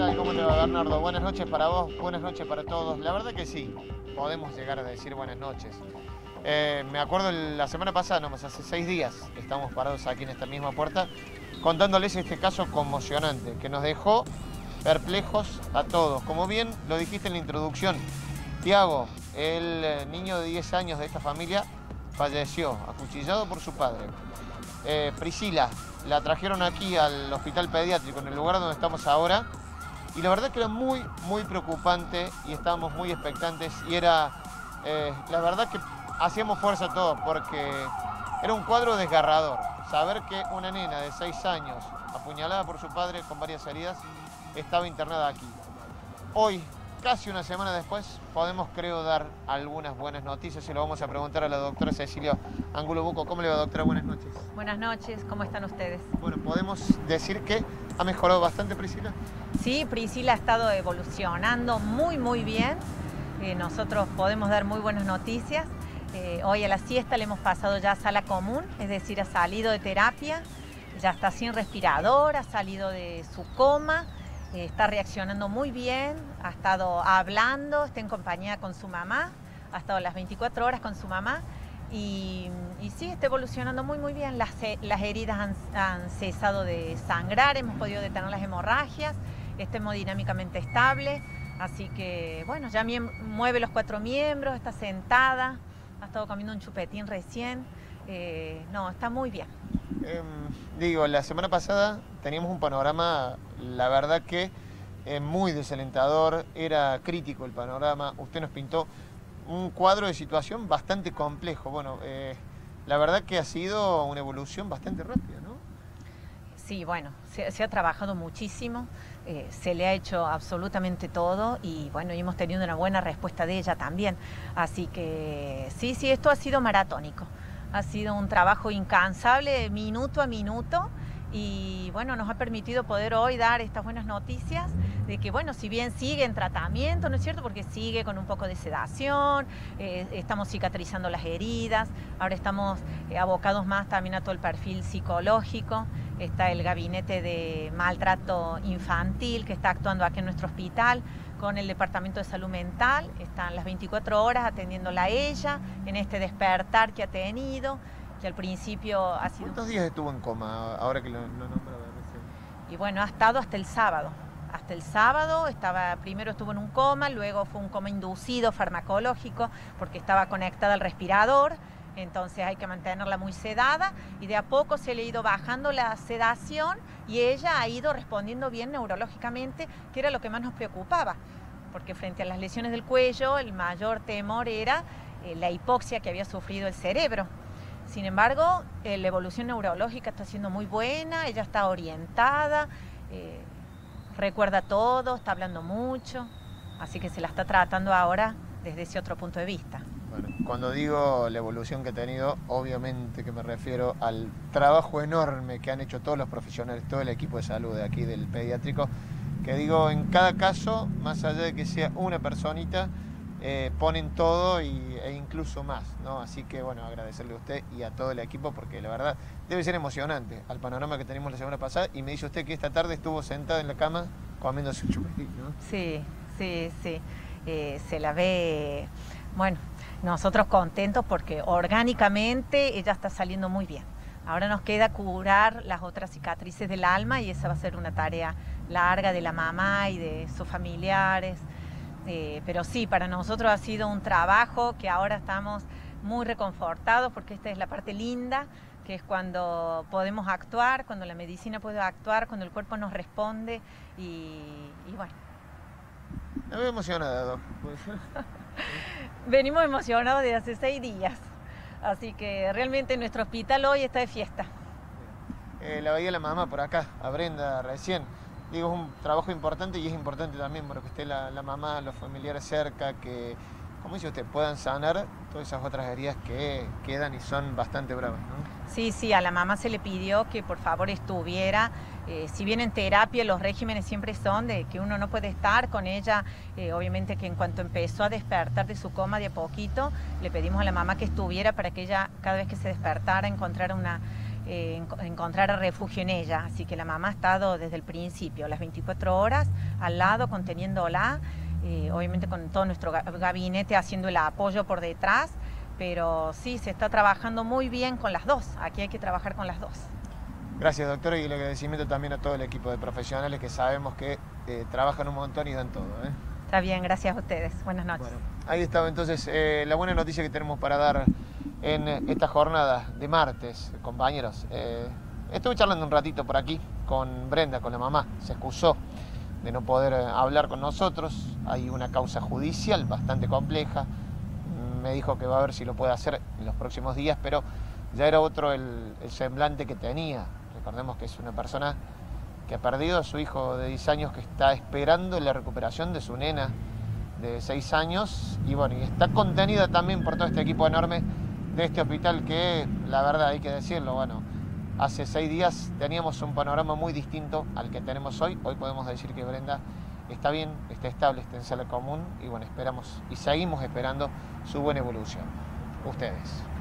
tal? ¿Cómo te va, Bernardo? Buenas noches para vos, buenas noches para todos. La verdad que sí, podemos llegar a decir buenas noches. Me acuerdo la semana pasada, nomás hace 6 días, estamos parados aquí en esta misma puerta, contándoles este caso conmocionante que nos dejó perplejos a todos. Como bien lo dijiste en la introducción, Tiago, el niño de 10 años de esta familia, falleció acuchillado por su padre. Priscila, la trajeron aquí al hospital pediátrico, en el lugar donde estamos ahora, y la verdad que era muy, muy preocupante y estábamos muy expectantes y era, la verdad que hacíamos fuerza todos porque era un cuadro desgarrador. Saber que una nena de 6 años, apuñalada por su padre con varias heridas, estaba internada aquí. Hoy, casi una semana después, podemos, creo, dar algunas buenas noticias y lo vamos a preguntar a la doctora Cecilia Angulo Buco. ¿Cómo le va, doctora? Buenas noches. Buenas noches, ¿cómo están ustedes? Bueno, ¿podemos decir que ha mejorado bastante, Priscila? Sí, Priscila ha estado evolucionando muy bien. Nosotros podemos dar muy buenas noticias. Hoy a la siesta le hemos pasado ya a sala común, es decir, ha salido de terapia, ya está sin respirador, ha salido de su coma. Está reaccionando muy bien, ha estado hablando, está en compañía con su mamá, ha estado las 24 horas con su mamá y sí, está evolucionando muy bien. Las heridas han cesado de sangrar, hemos podido detener las hemorragias, está hemodinámicamente estable, así que bueno, ya mueve los 4 miembros, está sentada, ha estado comiendo un chupetín recién, no, está muy bien. La semana pasada teníamos un panorama, la verdad que muy desalentador, era crítico el panorama, usted nos pintó un cuadro de situación bastante complejo. Bueno, la verdad que ha sido una evolución bastante rápida, ¿no? Sí, bueno, se ha trabajado muchísimo, se le ha hecho absolutamente todo y bueno, y hemos tenido una buena respuesta de ella también, así que sí, esto ha sido maratónico. Ha sido un trabajo incansable, minuto a minuto, y bueno, nos ha permitido poder hoy dar estas buenas noticias de que, bueno, si bien sigue en tratamiento, ¿no es cierto? Porque sigue con un poco de sedación, estamos cicatrizando las heridas, ahora estamos abocados más también a todo el perfil psicológico, está el gabinete de maltrato infantil que está actuando aquí en nuestro hospital, con el Departamento de Salud Mental, están las 24 horas atendiéndola a ella en este despertar que ha tenido, que al principio ha sido... ¿Cuántos días estuvo en coma, ahora que lo nombra recién? Y bueno, ha estado hasta el sábado. Hasta el sábado primero estuvo en un coma, luego fue un coma inducido farmacológico porque estaba conectada al respirador, entonces hay que mantenerla muy sedada y de a poco se le ha ido bajando la sedación y ella ha ido respondiendo bien neurológicamente, que era lo que más nos preocupaba, porque frente a las lesiones del cuello el mayor temor era la hipoxia que había sufrido el cerebro. Sin embargo, la evolución neurológica está siendo muy buena, ella está orientada, recuerda todo, está hablando mucho, así que se la está tratando ahora desde ese otro punto de vista. Bueno, cuando digo la evolución que ha tenido, obviamente que me refiero al trabajo enorme que han hecho todos los profesionales, todo el equipo de salud de aquí del pediátrico, que digo, en cada caso, más allá de que sea una personita, ponen todo e incluso más, ¿no? Así que bueno, agradecerle a usted y a todo el equipo porque la verdad debe ser emocionante al panorama que tenemos la semana pasada y me dice usted que esta tarde estuvo sentada en la cama comiéndose un chupetín, ¿no? Sí, se la ve, bueno, nosotros contentos porque orgánicamente ella está saliendo muy bien. Ahora nos queda curar las otras cicatrices del alma y esa va a ser una tarea larga de la mamá y de sus familiares. Pero sí, para nosotros ha sido un trabajo que ahora estamos muy reconfortados porque esta es la parte linda, que es cuando podemos actuar, cuando la medicina puede actuar, cuando el cuerpo nos responde y bueno. Me veo emocionada, Doc. Venimos emocionados desde hace 6 días, así que realmente nuestro hospital hoy está de fiesta. La veía la mamá por acá, a Brenda recién. Digo, es un trabajo importante y es importante también porque esté la mamá, los familiares cerca, que, como dice usted, puedan sanar todas esas otras heridas que quedan y son bastante bravas, ¿no? Sí, a la mamá se le pidió que por favor estuviera, si bien en terapia los regímenes siempre son de que uno no puede estar con ella, obviamente que en cuanto empezó a despertar de su coma de a poquito, le pedimos a la mamá que estuviera para que ella cada vez que se despertara encontrara una encontrar refugio en ella. Así que la mamá ha estado desde el principio, las 24 horas, al lado, conteniéndola, obviamente con todo nuestro gabinete haciendo el apoyo por detrás, pero sí, se está trabajando muy bien con las dos. Aquí hay que trabajar con las dos. Gracias, doctora, y el agradecimiento también a todo el equipo de profesionales que sabemos que trabajan un montón y dan todo. Está bien, gracias a ustedes. Buenas noches. Bueno, ahí estaba entonces la buena noticia que tenemos para dar en esta jornada de martes, compañeros. Estuve charlando un ratito por aquí con Brenda, con la mamá. Se excusó de no poder hablar con nosotros. Hay una causa judicial bastante compleja. Me dijo que va a ver si lo puede hacer en los próximos días, pero ya era otro el semblante que tenía. Recordemos que es una persona que ha perdido a su hijo de 10 años, que está esperando la recuperación de su nena de 6 años. Y bueno, y está contenida también por todo este equipo enorme de este hospital que, la verdad, hay que decirlo, bueno, hace 6 días teníamos un panorama muy distinto al que tenemos hoy. Hoy podemos decir que Brenda está bien, está estable, está en sala común y bueno, esperamos y seguimos esperando su buena evolución. Ustedes.